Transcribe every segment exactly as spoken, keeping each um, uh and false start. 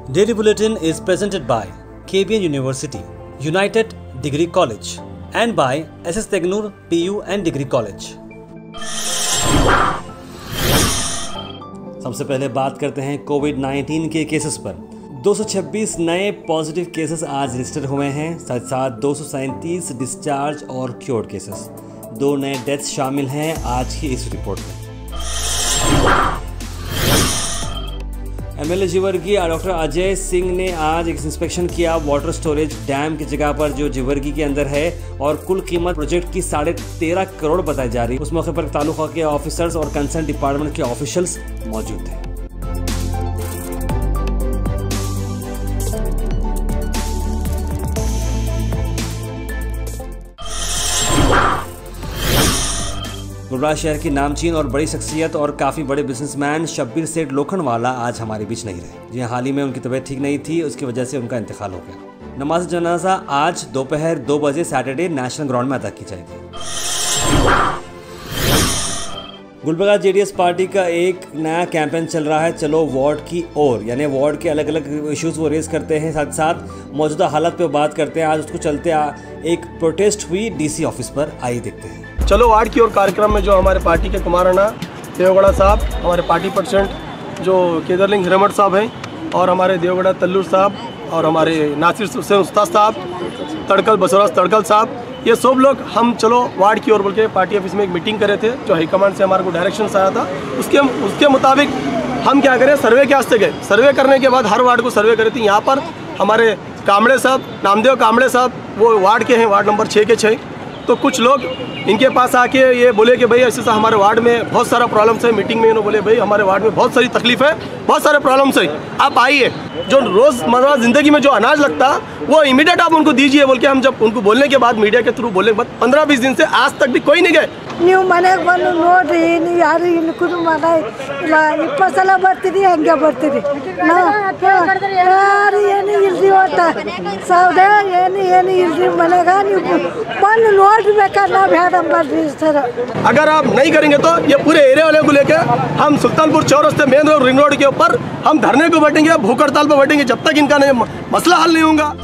Daily Bulletin is presented by K B N University, United Degree College and by S S Tegnur P U and Degree College. सबसे पहले बात करते हैं Covid nineteen के cases पर। दो सौ छब्बीस नए पॉजिटिव केसेस आज रजिस्टर हुए हैं, साथ साथ दो सौ सैंतीस डिस्चार्ज और क्योर्ड केसेस। दो नए डेथ्स शामिल हैं आज की इस रिपोर्ट में। एमएलए जिवर्गी डॉक्टर अजय सिंह ने आज एक इंस्पेक्शन किया वाटर स्टोरेज डैम की जगह पर जो जिवर्गी के अंदर है, और कुल कीमत प्रोजेक्ट की साढ़े तेरह करोड़ बताई जा रही है। उस मौके पर तालुका के ऑफिसर्स और कंसर्न डिपार्टमेंट के ऑफिशियल्स मौजूद थे। गुलबर्गा शहर की नामचीन और बड़ी शख्सियत और काफ़ी बड़े बिजनेसमैन शब्बीर सेठ लोखंडवाला आज हमारे बीच नहीं रहे। जी हाल ही में उनकी तबीयत ठीक नहीं थी, उसकी वजह से उनका इंतकाल हो गया। नमाज जनाजा आज दोपहर दो बजे सैटरडे नेशनल ग्राउंड में अदा की जाएगी। गुलबर्गा जेडीएस पार्टी का एक नया कैंपेन चल रहा है, चलो वार्ड की ओर, यानी वार्ड के अलग अलग इश्यूज वो रेज करते हैं, साथ साथ मौजूदा हालत पे बात करते हैं। आज उसको चलते एक प्रोटेस्ट हुई डीसी ऑफिस पर, आइए देखते हैं। चलो वार्ड की ओर कार्यक्रम में जो हमारे पार्टी के कुमार राणा देवगढ़ा साहब, हमारे पार्टी प्रेसिडेंट जो केदारलिंग हिरेमठ साहब हैं, और हमारे देवगढ़ा तल्लूर साहब, और हमारे नासिर हुसैन उस्ताद साहब, तड़कल बसवराज तड़कल साहब, ये सब लोग हम चलो वार्ड की ओर बोल के पार्टी ऑफिस में एक मीटिंग करे थे, जो हाईकमांड से हमारे को डायरेक्शन आया था। उसके उसके मुताबिक हम क्या करें, सर्वे के वास्ते गए। सर्वे करने के बाद हर वार्ड को सर्वे करे थे। यहाँ पर हमारे कामड़े साहब, नामदेव कामड़े साहब, वो वार्ड के हैं, वार्ड नंबर छः के छः। तो कुछ लोग इनके पास आके ये बोले कि भाई ऐसे ऐसा हमारे वार्ड में बहुत सारा प्रॉब्लम्स है। मीटिंग में इन्होंने बोले भाई हमारे वार्ड में बहुत सारी तकलीफ है, बहुत सारे प्रॉब्लम्स है, आप आइए, जो रोज़मर्रा ज़िंदगी में जो अनाज लगता वो इमीडिएट आप उनको दीजिए बोल के हम जब उनको बोलने के बाद मीडिया के थ्रू बोलने के बाद पंद्रह बीस दिन से आज तक भी कोई नहीं गए। ನೀವು ಮನೆಗೆ ಬಂದು ನೋಡ್ರಿ, ನೀವು ಯಾರು ಇಲ್ಲಿ ಕುದು ಮಾಡ ಇಲ್ಲ ಇಪ್ಪತ್ತು ಸಲ ಬರ್ತೀರಿ, ಹಂಗೆ ಬರ್ತೀರಿ, ಯಾರು ಏನು ಇಲ್ರಿ, ಒಟ್ಟ ಸೌದೆ ಏನು ಏನು ಇಲ್ರಿ ಮನೆಗೆ, ನೀವು ಬಂದು ನೋಡ್ರಿ ಬೇಕಾದ್ರೆ ನಾವು ಹೇಳಂಬರ್ರಿ ಸರ್। अगर आप नहीं करेंगे तो ये पूरे एरिया वाले को लेकर हम सुल्तानपुर चौरस्ते मेन रोड रिंग रोड के ऊपर हम धरने को बैठेंगे, भूख हड़ताल पर बैठेंगे, जब तक इनका नहीं मसला हल नहीं होगा।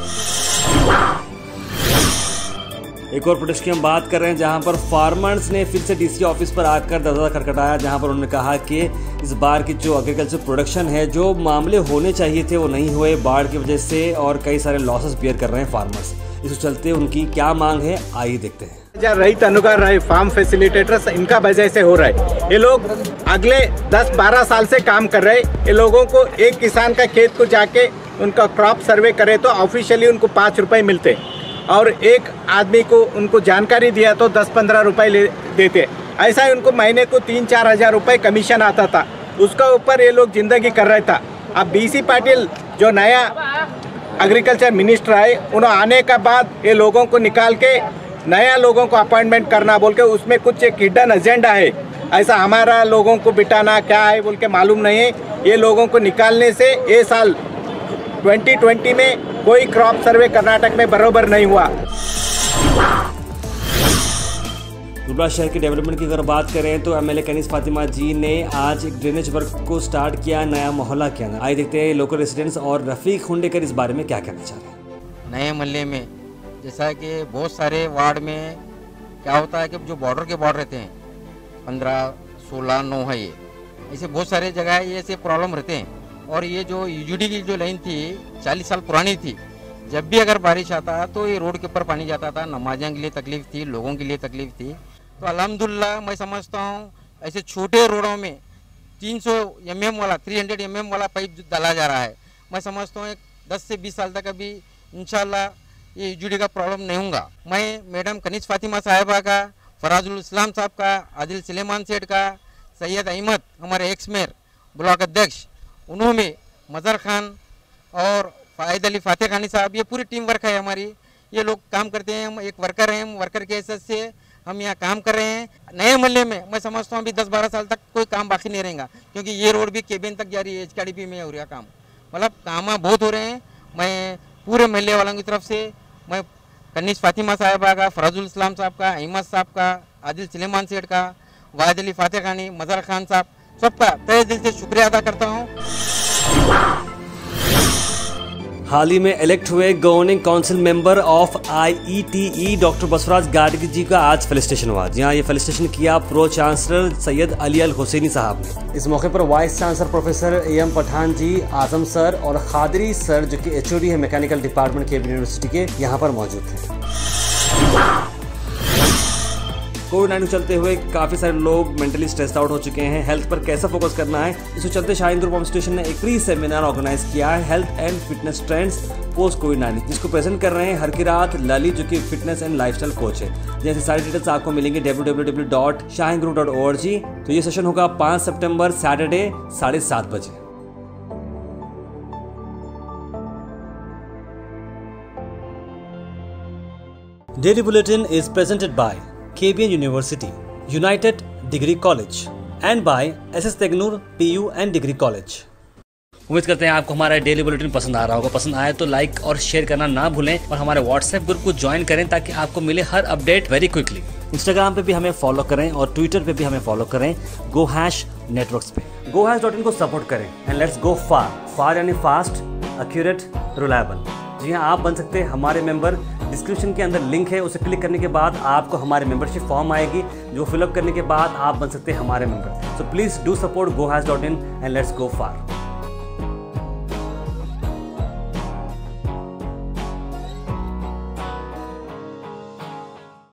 एक और प्रोटेस्ट की हम बात कर रहे हैं, जहां पर फार्मर्स ने फिर से डीसी ऑफिस पर आकर दरवाजा खटखटाया, जहां पर उन्होंने कहा कि इस बार की जो एग्रीकल्चर प्रोडक्शन है, जो मामले होने चाहिए थे वो नहीं हुए बाढ़ की वजह से, और कई सारे लॉसेस बियर कर रहे हैं फार्मर्स। इस चलते उनकी क्या मांग है, आइए देखते हैं। रईत अनुगार रहे फार्म फैसिलिटेटर्स, इनका वजह से हो रहा है। ये लोग अगले दस बारह साल से काम कर रहे हैं। ये लोगों को एक किसान का खेत को जाके उनका क्रॉप सर्वे करे तो ऑफिशियली उनको पाँच रुपए मिलते, और एक आदमी को उनको जानकारी दिया तो दस पंद्रह रुपए ले देते। ऐसा ही उनको महीने को तीन चार हजार रुपये कमीशन आता था, उसका ऊपर ये लोग जिंदगी कर रहा था। अब बीसी पाटिल जो नया एग्रीकल्चर मिनिस्टर आए, उन्होंने आने के बाद ये लोगों को निकाल के नया लोगों को अपॉइंटमेंट करना बोल के उसमें कुछ एक हिडन एजेंडा है। ऐसा हमारा लोगों को बिठाना क्या है बोल के मालूम नहीं है। ये लोगों को निकालने से ये साल ट्वेंटी ट्वेंटी में कोई क्रॉप सर्वे कर्नाटक में बराबर नहीं हुआ। गुलबर्गा शहर के डेवलपमेंट की अगर बात करें तो एमएलए कनीज फातिमा जी ने आज एक ड्रेनेज वर्क को स्टार्ट किया नया मोहल्ला के अंदर। आइए देखते हैं लोकल रेसिडेंट्स और रफीक हुंडेकर इस बारे में क्या कहना चाह रहे हैं। नए मोहल्ले में जैसा कि बहुत सारे वार्ड में क्या होता है कि जो बॉर्डर के वार्ड रहते हैं, पंद्रह सोलह नौ है, ये ऐसे बहुत सारे जगह है, ये ऐसे प्रॉब्लम रहते हैं। और ये जो यूजीडी की जो लाइन थी चालीस साल पुरानी थी, जब भी अगर बारिश आता तो ये रोड के ऊपर पानी जाता था, नमाजियों के लिए तकलीफ थी, लोगों के लिए तकलीफ थी। तो अल्हम्दुलिल्लाह मैं समझता हूँ ऐसे छोटे रोडों में तीन सौ एम एम वाला तीन सौ एम एम वाला पाइप डाला जा रहा है। मैं समझता हूँ एक दस से बीस साल तक अभी इंशाल्लाह ये यूजीडी का प्रॉब्लम नहीं होगा। मैं मैडम कनीज फातिमा साहिबा का, फराजुल इस्लाम साहब का, आदिल सुलेमान सेठ का, सैयद अहमद हमारे एक्स मेयर ब्लॉक अध्यक्ष, उन्होंने मज़र खान और फ़ायद अली फातेह खानी साहब, ये पूरी टीम वर्क है हमारी। ये लोग काम करते हैं, हम एक वर्कर हैं, हम वर्कर के हैसियत से हम यहाँ काम कर रहे हैं। नए मोहल्ले में मैं समझता हूँ अभी दस बारह साल तक कोई काम बाकी नहीं रहेगा, क्योंकि ये रोड भी केबिन तक जा रही है, एच के डी पी में हो रहा काम, मतलब काम बहुत हो रहे हैं। मैं पूरे मोहल्ले वालों की तरफ से मैं कनीज फातिमा साहिबा का, फराजुल इस्लाम साहब का, अहमद साहब का, आदिल सुलेमान सेठ का, वाहिद अली फातेह खानी, मज़र खान साहब, सबका तहे दिल से शुक्रिया अदा करता हूँ। हाल ही में इलेक्ट हुए governing council member of I E T E doctor Basavaraj Gargi ji का आज फेलिसिटेशन हुआ। जी हाँ, ये फेलिसिटेशन किया प्रो चांसलर सैयद अली अल हुसैनी साहब ने। इस मौके पर vice chancellor professor A M Pathan ji, Azam sir और खादरी सर जो कि एच ओ डी है मैकेनिकल डिपार्टमेंट के यूनिवर्सिटी के, यहाँ पर मौजूद थे। कोविड नाइन्टीन चलते हुए काफ़ी सारे लोग मेंटली स्ट्रेस्ड आउट हो चुके हैं। हेल्थ पर कैसा फोकस करना है, इसके चलते शाहीन ग्रुप ऑफ इंस्टीट्यूशन ने एक फ्री सेमिनार ऑर्गेनाइज किया है, health and fitness trends post COVID nineteen, जिसको प्रेजेंट कर रहे हैं हरकिरात ललित जो कि फिटनेस एंड लाइफस्टाइल कोच है। जैसे सारी डिटेल्स आपको मिलेंगे W W W dot Shaheen group dot O R G. तो ये सेशन होगा पाँच सितंबर सैटरडे साढ़े सात बजे। Daily Bulletin is presented by K B N University, United Degree College and by S S Tegnoor P U and degree college. उम्मीद करते हैं आपको हमारा डेली बुलेटिन पसंद आ रहा होगा। पसंद आए तो लाइक और शेयर करना ना भूलें और हमारे व्हाट्सएप ग्रुप को ज्वाइन करें ताकि आपको मिले हर अपडेट वेरी क्विकली। इंस्टाग्राम पे भी हमें फॉलो करें और ट्विटर पे भी हमें फॉलो करें गो हैश नेटवर्क्स पे। गो हैश डॉट इन को सपोर्ट करें एंड लेट्स गो फार। फार यानी फास्ट, एक्यूरेट, रिलायबल। जी हाँ, आप बन सकते हैं हमारे मेंबर। डिस्क्रिप्शन के अंदर लिंक है, उसे क्लिक करने के बाद आपको हमारे मेंबरशिप फॉर्म आएगी, जो फिलअप करने के बाद आप बन सकते हैं हमारे member. So please do support go hash dot in and let's go far.